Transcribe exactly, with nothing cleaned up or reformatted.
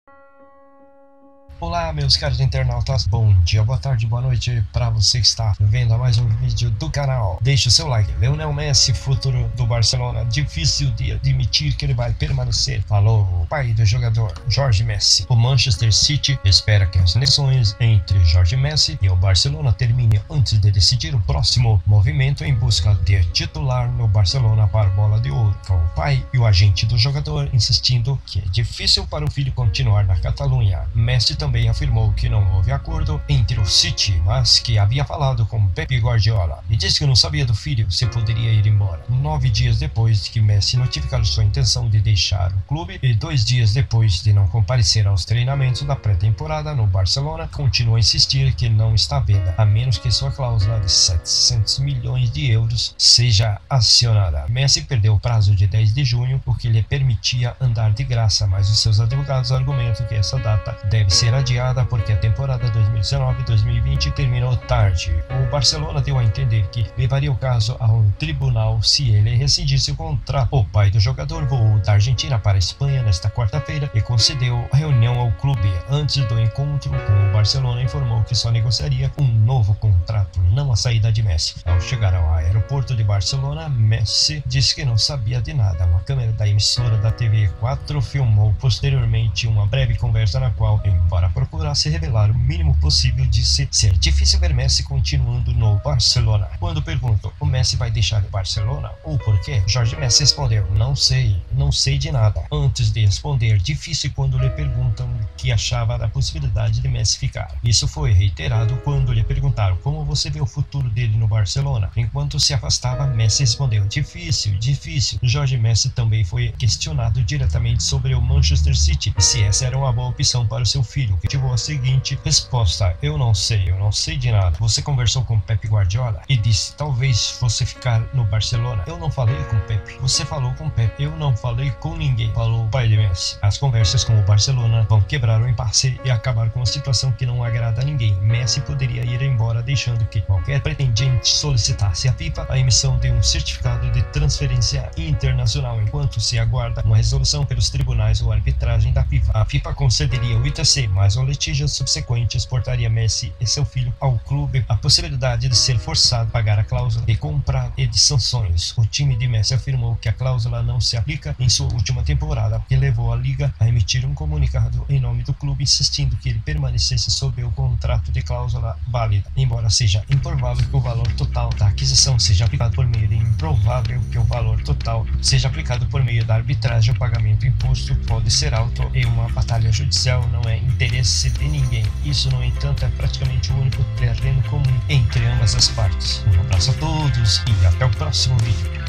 Olá, meus caros internautas, bom dia, boa tarde, boa noite para você que está vendo mais um vídeo do canal. Deixe o seu like. Lionel Messi, futuro do Barcelona, difícil de admitir que ele vai permanecer, falou o pai do jogador, Jorge Messi. O Manchester City espera que as negociações entre Jorge Messi e o Barcelona terminem antes de decidir o próximo movimento em busca de titular no Barcelona para a Bola de Ouro, com o pai e o agente do jogador insistindo que é difícil para o filho continuar na Catalunha. Messi também Também afirmou que não houve acordo entre o City, mas que havia falado com Pep Guardiola e disse que não sabia do filho se poderia ir embora. Nove dias depois de que Messi notificara sua intenção de deixar o clube e dois dias depois de não comparecer aos treinamentos da pré-temporada no Barcelona, continua a insistir que não está à venda, a menos que sua cláusula de setecentos milhões de euros seja acionada. Messi perdeu o prazo de dez de junho, o que lhe permitia andar de graça, mas os seus advogados argumentam que essa data deve ser adiada porque a temporada dois mil e dezenove dois mil e vinte terminou tarde. O Barcelona deu a entender que levaria o caso a um tribunal se ele rescindisse o contrato. O pai do jogador voou da Argentina para a Espanha nesta quarta-feira e concedeu reunião ao clube. Antes do encontro com o Barcelona, informou que só negociaria um novo contrato, não a saída de Messi. Ao chegar ao aeroporto de Barcelona, Messi disse que não sabia de nada. Uma câmera da emissora da T V quatro filmou posteriormente uma breve conversa na qual, embora procurasse revelar o mínimo possível, disse ser difícil ver Messi continuando no Barcelona. Quando perguntou, o Messi vai deixar o Barcelona ou por quê? Jorge Messi respondeu, não sei, não sei de nada. Antes de responder, difícil quando lhe perguntam o que achava da possibilidade de Messi ficar. Isso foi reiterado quando lhe perguntaram como você vê o futuro dele no Barcelona. Enquanto se afastava, Messi respondeu, difícil, difícil. Jorge Messi também foi questionado diretamente sobre o Manchester City e se essa era uma boa opção para o seu filho, que tivou a seguinte resposta, eu não sei, eu não sei de nada. Você conversou com Pep Guardiola e disse, talvez você ficar no Barcelona. Eu não falei com Pep. Você falou com Pep. Eu não falei com ninguém, falou o pai de Messi. As conversas com o Barcelona vão quebrar o impasse e acabar com uma situação que não agrada a ninguém. Messi poderia ir embora, deixando que qualquer pretendente solicitasse à FIFA a emissão de um certificado de transferência internacional, enquanto se aguarda uma resolução pelos tribunais ou arbitragem da FIFA. A FIFA concederia o I T C, mas o litígio subsequente exportaria Messi e seu filho ao clube a possibilidade de ser forçado a pagar a cláusula de compra e de sanções. O time de Messi afirmou que a cláusula não se aplica em sua última temporada, o que levou a liga a emitir um comunicado em nome do clube insistindo que ele permanecesse sob o contrato de cláusula válida, embora seja improvável que o valor total da aquisição seja aplicado por meio de improvável que o valor total seja aplicado por meio da arbitragem. O pagamento do imposto pode ser alto e uma batalha judicial não é interesse de ninguém. Isso, no entanto, é praticamente o único terreno comum entre ambas as partes. Um abraço a todos e até o próximo vídeo.